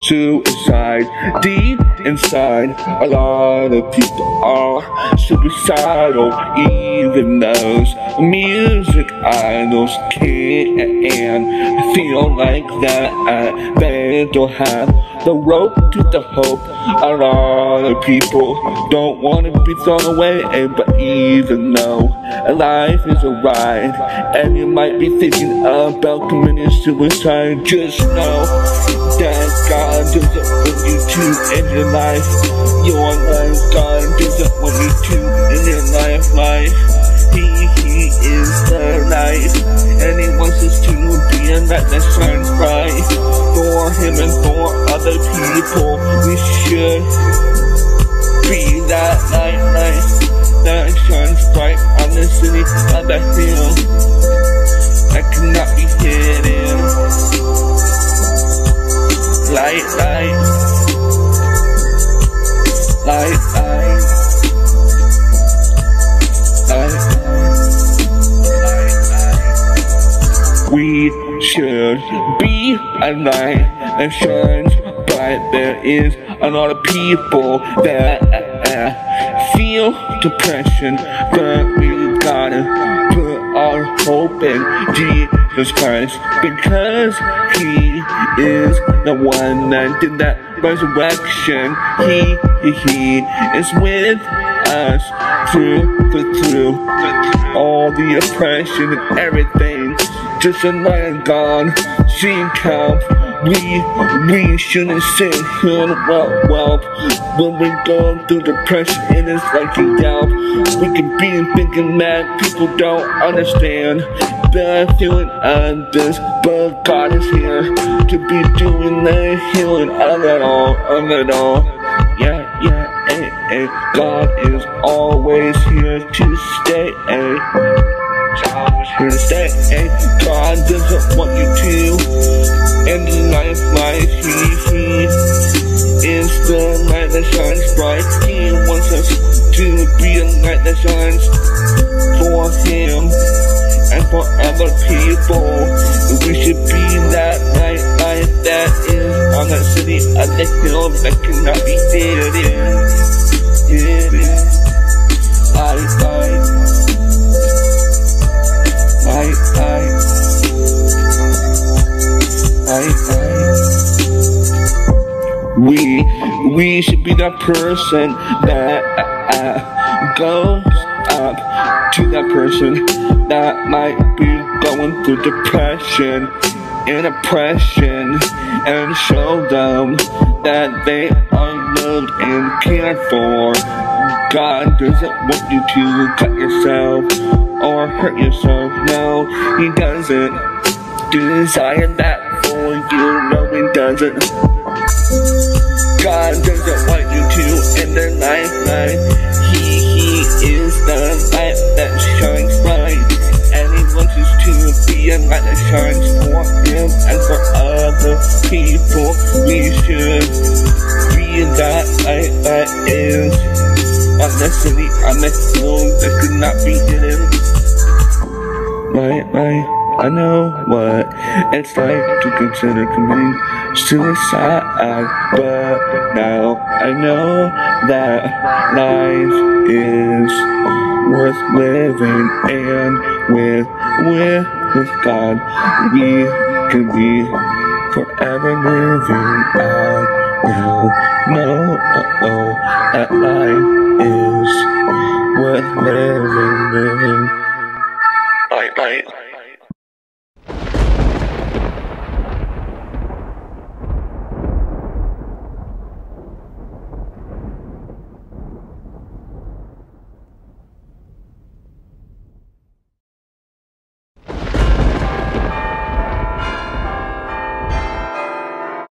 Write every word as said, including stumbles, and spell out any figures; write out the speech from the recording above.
suicide. Deep inside, a lot of people are suicidal. Even those music idols can't feel like that. They don't have the rope to the hope. A lot of people don't want to be thrown away, but even though life is a ride and you might be thinking about committing suicide, just know that God doesn't want you to end your life. Your life, God doesn't want you to end your life. Life, He, He is the light, and He wants us to be a light that shines bright for Him and for other people. We should be that light, light that shines bright on the city of the hill that cannot be hidden. Light, light, light, light, light, light. We should be a light that shines bright. There is a lot of people that uh, feel depression, but we gotta put our hope in Jesus Christ, because He is the one that did that resurrection. He, He, He is with us through, through, through all the oppression and everything. Just a light God, seeing help. We, we shouldn't sit here and well, well, when we go through depression, it is like a doubt. We can be thinking that people don't understand the feeling of this, but God is here to be doing the healing of it all, of it all. Yeah, yeah, eh, eh. God is always here to stay, eh. Here to stay, eh. God doesn't want you to end the life like He, He is the light that shines bright. He wants us to be a light that shines for Him and for other people. We should be that light, light that is on the city of the hill that cannot be hidden. Hidden. Light, light, light, light, light, light. We, we should be that person that uh, goes up to that person that might be going through depression and oppression, and show them that they are loved and cared for. God doesn't want you to cut yourself or hurt yourself. No, He doesn't desire that for you. No, He doesn't. God doesn't want you to end their life like He, He is the light that shines bright, and He wants us to be a light that shines for Him and for other people. We should be that light that is on the city, on the hill that could not be hidden. Light, light. I know what it's like to consider committing suicide, but now I know that life is worth living, and with, with, with God, we can be forever living. I will know, oh, oh, that life is worth living, living. Light, light.